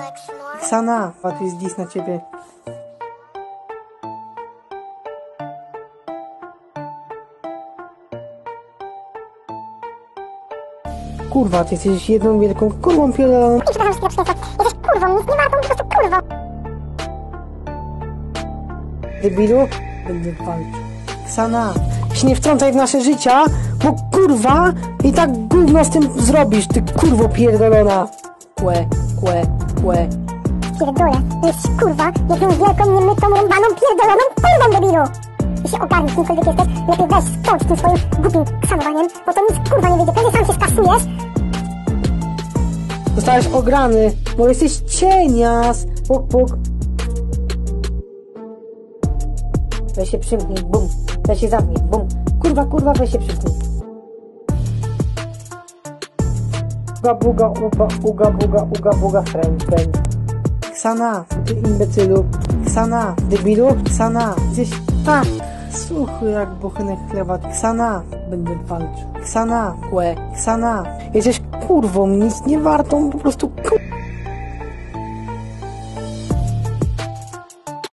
Ksana, a tu jest dis na ciebie. Kurwa, ty jesteś jedną wielką kurwą pierdoloną. Jesteś kurwą, nic nie warto, po prostu kurwą. Debilu, będę walczył. Ksana, się nie wtrącaj w nasze życia, bo kurwa i tak gówno z tym zrobisz, ty kurwo pierdolona. Kłe. Pierdolę, jesteś kurwa, jedną wielką, niemytą, rąbaną, pierdoloną kurwą, debilu. I się ogarnij, kimkolwiek jesteś, lepiej weź skończ tym swoim głupim ksanowaniem, bo to nic kurwa nie wyjdzie, pewnie sam się skasujesz. Zostałeś ograny, bo jesteś cienias. Puk. Weź się przymknij, bum. Weź się zamknij, bum. Kurwa, weź się przymknij. Uga buga, friend. Ksana, ty imbecylu. Ksana, debilu. Ksana, jesteś tak suchy jak bochenek chleba. Ksana, będę walczył. Ksana, Ksana, jesteś kurwą, nic nie wartą, po prostu